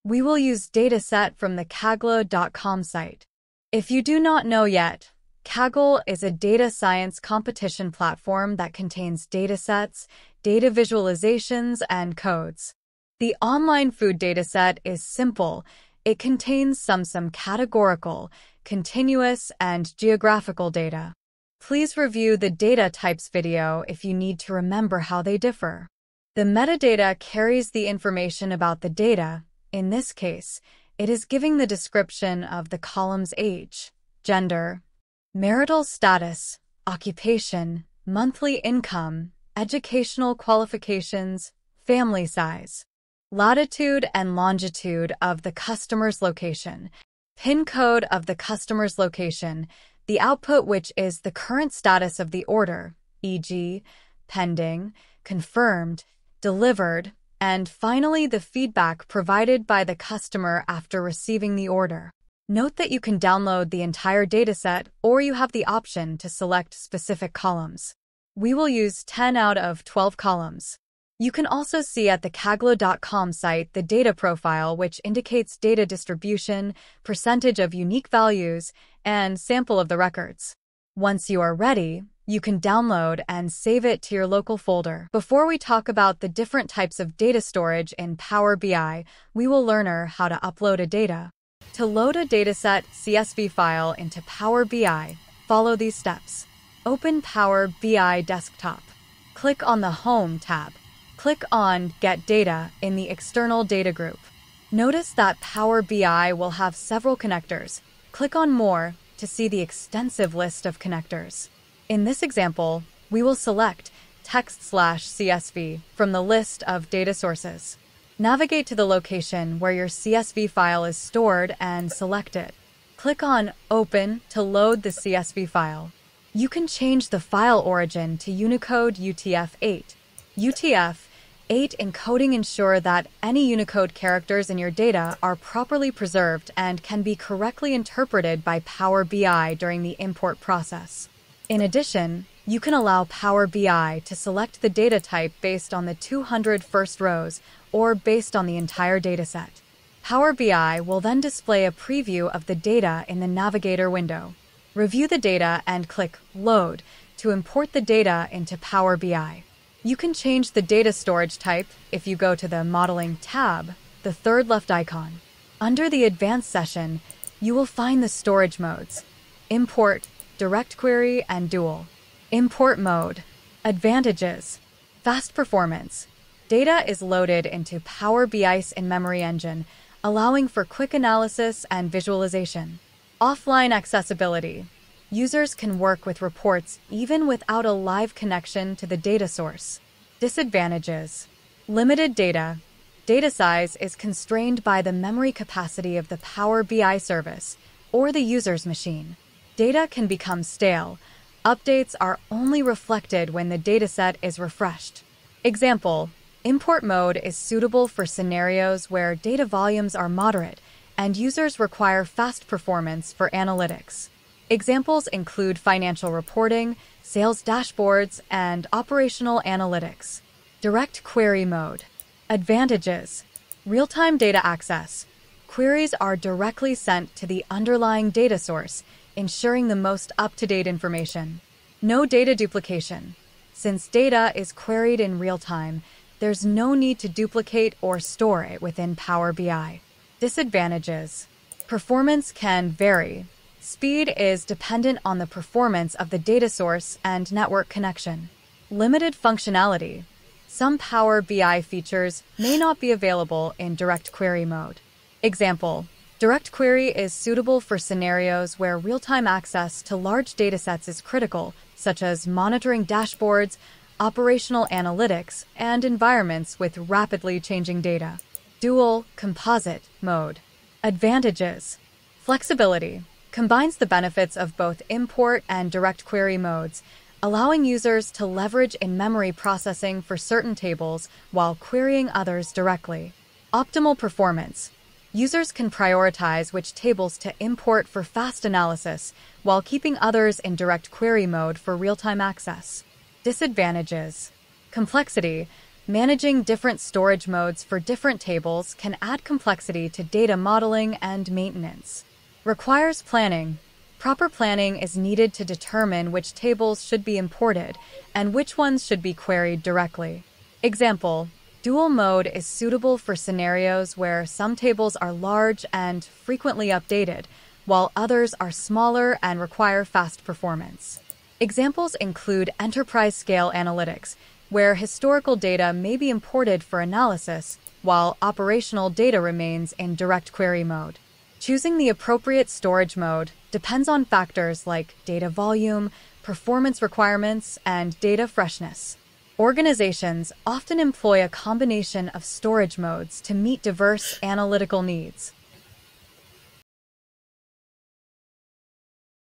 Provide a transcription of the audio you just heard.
We will use dataset from the Kaggle.com site. If you do not know yet, Kaggle is a data science competition platform that contains datasets, data visualizations, and codes. The online food dataset is simple. It contains some categorical, continuous, and geographical data. Please review the data types video if you need to remember how they differ. The metadata carries the information about the data. In this case, it is giving the description of the column's age, gender, marital status, occupation, monthly income, educational qualifications, family size, latitude and longitude of the customer's location, PIN code of the customer's location, the output, which is the current status of the order, e.g., pending, confirmed, delivered, and finally the feedback provided by the customer after receiving the order. Note that you can download the entire dataset or you have the option to select specific columns. We will use 10 out of 12 columns. You can also see at the Kaggle.com site the data profile, which indicates data distribution, percentage of unique values, and sample of the records. Once you are ready, you can download and save it to your local folder. Before we talk about the different types of data storage in Power BI, we will learn how to upload a data. To load a dataset CSV file into Power BI, follow these steps. Open Power BI Desktop. Click on the Home tab. Click on Get Data in the External Data group. Notice that Power BI will have several connectors. Click on More to see the extensive list of connectors. In this example, we will select text/CSV from the list of data sources. Navigate to the location where your CSV file is stored and select it. Click on Open to load the CSV file. You can change the file origin to Unicode UTF-8. UTF-8 encoding ensure that any Unicode characters in your data are properly preserved and can be correctly interpreted by Power BI during the import process. In addition, you can allow Power BI to select the data type based on the 200 first rows or based on the entire dataset. Power BI will then display a preview of the data in the Navigator window. Review the data and click Load to import the data into Power BI. You can change the data storage type if you go to the Modeling tab, the third left icon. Under the Advanced section, you will find the storage modes: Import, DirectQuery, and Dual. Import mode. Advantages: fast performance. Data is loaded into Power BI's in-memory engine, allowing for quick analysis and visualization. Offline accessibility. Users can work with reports even without a live connection to the data source. Disadvantages: limited data. Data size is constrained by the memory capacity of the Power BI service or the user's machine. Data can become stale. Updates are only reflected when the dataset is refreshed. Example: import mode is suitable for scenarios where data volumes are moderate and users require fast performance for analytics. Examples include financial reporting, sales dashboards, and operational analytics. Direct query mode. Advantages: real-time data access. Queries are directly sent to the underlying data source, ensuring the most up-to-date information. No data duplication. Since data is queried in real time, there's no need to duplicate or store it within Power BI. Disadvantages: performance can vary. Speed is dependent on the performance of the data source and network connection. Limited functionality. Some Power BI features may not be available in direct query mode. Example: direct query is suitable for scenarios where real-time access to large datasets is critical, such as monitoring dashboards, operational analytics, and environments with rapidly changing data. Dual composite mode. Advantages: flexibility. Combines the benefits of both import and direct query modes, allowing users to leverage in-memory processing for certain tables while querying others directly. Optimal performance. Users can prioritize which tables to import for fast analysis while keeping others in direct query mode for real-time access. Disadvantages: complexity. Managing different storage modes for different tables can add complexity to data modeling and maintenance. Requires planning. Proper planning is needed to determine which tables should be imported and which ones should be queried directly. Example: dual mode is suitable for scenarios where some tables are large and frequently updated, while others are smaller and require fast performance. Examples include enterprise-scale analytics, where historical data may be imported for analysis, while operational data remains in DirectQuery mode. Choosing the appropriate storage mode depends on factors like data volume, performance requirements, and data freshness. Organizations often employ a combination of storage modes to meet diverse analytical needs.